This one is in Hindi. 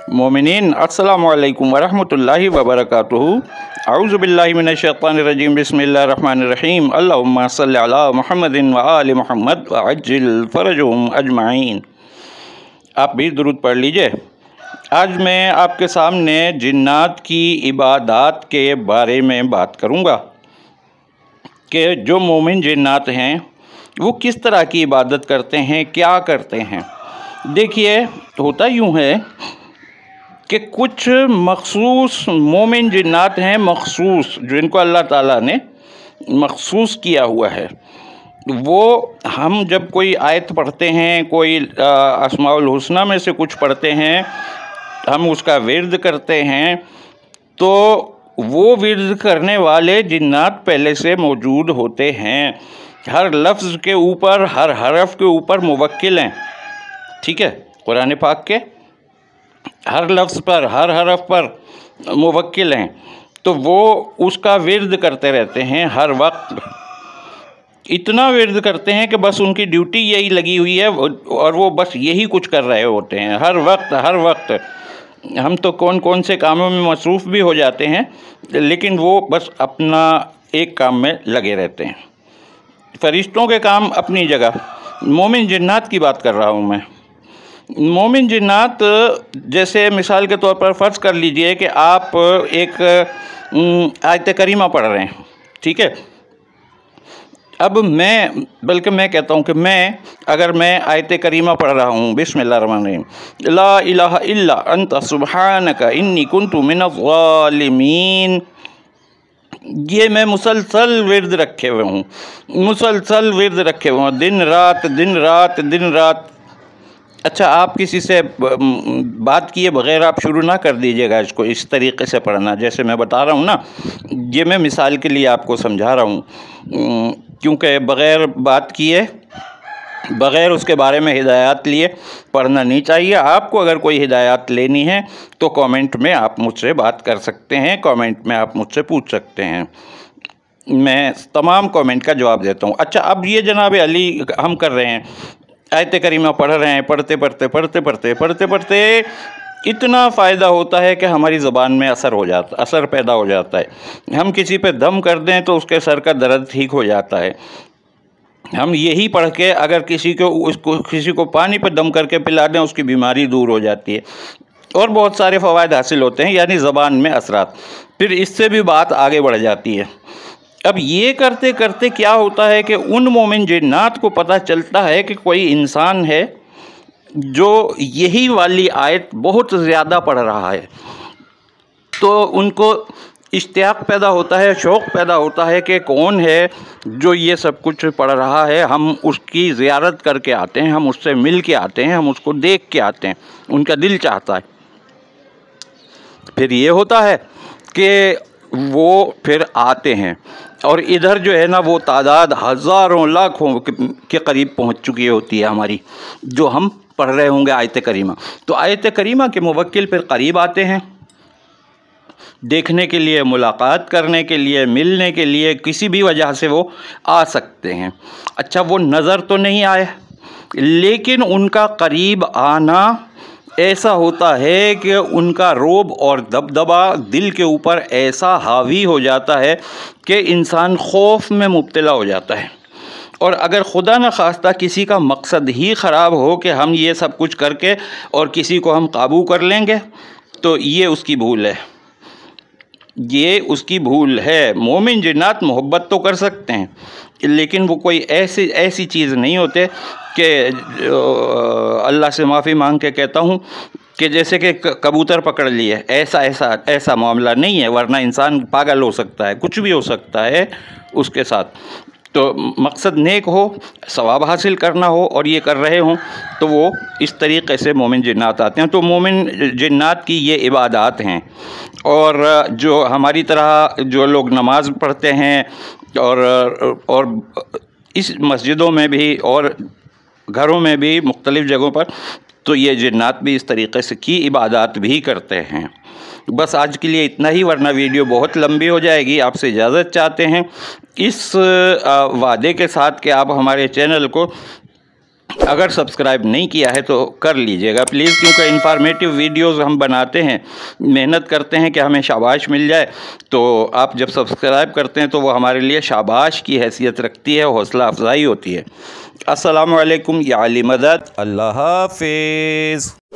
मोमिनीन अस्सलामु अलैकुम वरहमतुल्लाहि वबरकातुहू। औज़ु बिल्लाहि मिनश्शैतानिर रजीम बिस्मिल्लाहिर रहमानिर रहीम। अल्लाहुम्मा सल्लि अला मुहम्मदिन व आलि मुहम्मद व अज्जिल फरजहुम अजमाइन। आप भी दुरूद पढ़ लीजिए। आज मैं आपके सामने जिन्नात की इबादत के बारे में बात करूँगा कि जो मोमिन जिन्नात हैं वो किस तरह की इबादत करते हैं, क्या करते हैं। देखिए, होता यूँ है कि कुछ मखसूस मोमिन जिन्नात हैं, मखसूस जिनको अल्लाह ताला ने मखसूस किया हुआ है। वो हम जब कोई आयत पढ़ते हैं, कोई अस्माउल हुस्ना में से कुछ पढ़ते हैं, हम उसका विर्द करते हैं, तो वो विर्द करने वाले जिन्नात पहले से मौजूद होते हैं। हर लफ्ज़ के ऊपर, हर हरफ के ऊपर मुवक्किल हैं। ठीक है, कुरान पाक के हर लफ्ज़ पर, हर हरफ पर मुवक्किल हैं, तो वो उसका विर्द करते रहते हैं हर वक्त। इतना विर्द करते हैं कि बस उनकी ड्यूटी यही लगी हुई है और वो बस यही कुछ कर रहे होते हैं हर वक्त। हम तो कौन कौन से कामों में मसरूफ़ भी हो जाते हैं, लेकिन वो बस अपना एक काम में लगे रहते हैं। फरिश्तों के काम अपनी जगह, मोमिन जिन्नात की बात कर रहा हूँ मैं। मोमिन जिन्नात, जैसे मिसाल के तौर पर फ़र्ज़ कर लीजिए कि आप एक आयत करीमा पढ़ रहे हैं। ठीक है, अब मैं कहता हूँ कि अगर मैं आयत करीमा पढ़ रहा हूँ, बिस्मिल्लाहिर्रहमानिर्रहीम, ला इलाहा इल्ला अंत सुब्हानका इन्नी कुन्तु मिनज़-ज़ालिमीन, ये मैं मुसलसल विर्द रखे हुए हूँ, दिन रात। अच्छा, आप किसी से बात किए बग़ैर आप शुरू ना कर दीजिएगा इसको इस तरीक़े से पढ़ना। जैसे मैं बता रहा हूँ ना, ये मैं मिसाल के लिए आपको समझा रहा हूँ, क्योंकि बग़ैर बात किए, बग़ैर उसके बारे में हिदायत लिए पढ़ना नहीं चाहिए। आपको अगर कोई हिदायत लेनी है तो कमेंट में आप मुझसे बात कर सकते हैं, कमेंट में आप मुझसे पूछ सकते हैं, मैं तमाम कमेंट का जवाब देता हूँ। अच्छा, अब ये जनाब अली हम कर रहे हैं, आयत करीमा पढ़ रहे हैं, पढ़ते इतना फ़ायदा होता है कि हमारी ज़बान में असर पैदा हो जाता है। हम किसी पे दम कर दें तो उसके सर का दर्द ठीक हो जाता है। हम यही पढ़ के अगर किसी को पानी पे दम करके पिला दें, उसकी बीमारी दूर हो जाती है और बहुत सारे फ़वाइद हासिल होते हैं, यानी ज़बान में असरात। फिर इससे भी बात आगे बढ़ जाती है। अब ये करते करते क्या होता है कि उन मोमिन जिन्नात को पता चलता है कि कोई इंसान है जो यही वाली आयत बहुत ज़्यादा पढ़ रहा है, तो उनको इश्तियाक पैदा होता है, शौक़ पैदा होता है कि कौन है जो ये सब कुछ पढ़ रहा है, हम उसकी ज़ियारत करके आते हैं, हम उससे मिल के आते हैं, हम उसको देख के आते हैं। उनका दिल चाहता है। फिर ये होता है कि वो फिर आते हैं और इधर जो है ना, वो तादाद हज़ारों लाखों के करीब पहुंच चुकी होती है हमारी, जो हम पढ़ रहे होंगे आयत करीमा। तो आयत करीमा के मुवक्किल फिर करीब आते हैं, देखने के लिए, मुलाकात करने के लिए, मिलने के लिए, किसी भी वजह से वो आ सकते हैं। अच्छा, वो नज़र तो नहीं आए, लेकिन उनका करीब आना ऐसा होता है कि उनका रोब और दबदबा दिल के ऊपर ऐसा हावी हो जाता है कि इंसान खौफ में मुब्तला हो जाता है। और अगर खुदा न खास्ता किसी का मकसद ही ख़राब हो कि हम ये सब कुछ करके और किसी को हम काबू कर लेंगे, तो ये उसकी भूल है। मोमिन जिन्नात मोहब्बत तो कर सकते हैं, लेकिन वो कोई ऐसी चीज़ नहीं होते कि अल्लाह से माफ़ी मांग के कहता हूँ कि जैसे कि कबूतर पकड़ लिए, ऐसा मामला नहीं है, वरना इंसान पागल हो सकता है, कुछ भी हो सकता है उसके साथ। तो मकसद नेक हो, सवाब हासिल करना हो और ये कर रहे हों, तो वो इस तरीक़े से मोमिन जिन्नात आते हैं। तो मोमिन जिन्नात की ये इबादत हैं। और जो हमारी तरह जो लोग नमाज़ पढ़ते हैं और इस मस्जिदों में भी और घरों में भी, मुख्तलिफ़ जगहों पर, तो ये जिन्नात भी इस तरीक़े से की इबादत भी करते हैं। बस आज के लिए इतना ही, वरना वीडियो बहुत लंबी हो जाएगी। आपसे इजाज़त चाहते हैं इस वादे के साथ कि आप हमारे चैनल को अगर सब्सक्राइब नहीं किया है तो कर लीजिएगा प्लीज़, क्योंकि इंफॉर्मेटिव वीडियोस हम बनाते हैं, मेहनत करते हैं कि हमें शाबाश मिल जाए। तो आप जब सब्सक्राइब करते हैं तो वो हमारे लिए शाबाश की हैसियत रखती है, हौसला अफजाई होती है। अस्सलामु अलैकुम या अली मदद। अल्लाह हाफिज़।